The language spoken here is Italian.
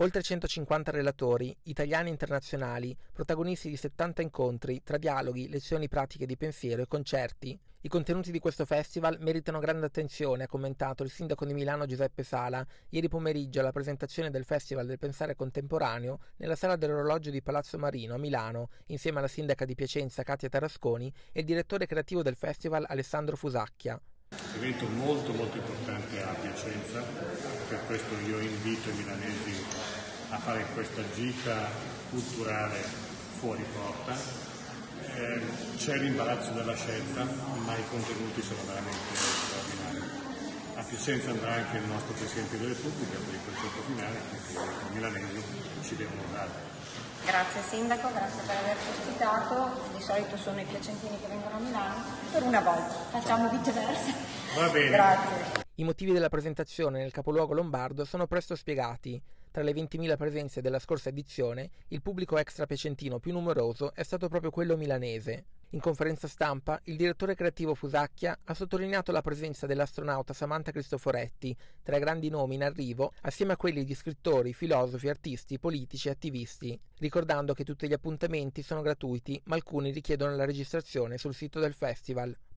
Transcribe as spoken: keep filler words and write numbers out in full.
Oltre centocinquanta relatori, italiani e internazionali, protagonisti di settanta incontri tra dialoghi, lezioni pratiche di pensiero e concerti. I contenuti di questo festival meritano grande attenzione, ha commentato il sindaco di Milano Giuseppe Sala ieri pomeriggio alla presentazione del Festival del Pensare Contemporaneo nella Sala dell'Orologio di Palazzo Marino a Milano, insieme alla sindaca di Piacenza Katia Tarasconi e il direttore creativo del festival Alessandro Fusacchia. Evento molto molto importante a Piacenza, per questo io invito i milanesi a fare questa gita culturale fuori porta. Eh, c'è l'imbarazzo della scelta, ma i contenuti sono veramente straordinari. A Piacenza andrà anche il nostro Presidente della Repubblica per il concerto finale, perché i milanesi ci devono dare. Grazie Sindaco, grazie per averci ospitato. Di solito sono i piacentini che vengono a Milano, per una volta facciamo viceversa. Va bene. Grazie. I motivi della presentazione nel capoluogo lombardo sono presto spiegati. Tra le ventimila presenze della scorsa edizione, il pubblico extra piacentino più numeroso è stato proprio quello milanese. In conferenza stampa, il direttore creativo Fusacchia ha sottolineato la presenza dell'astronauta Samantha Cristoforetti tra i grandi nomi in arrivo, assieme a quelli di scrittori, filosofi, artisti, politici e attivisti, ricordando che tutti gli appuntamenti sono gratuiti, ma alcuni richiedono la registrazione sul sito del festival.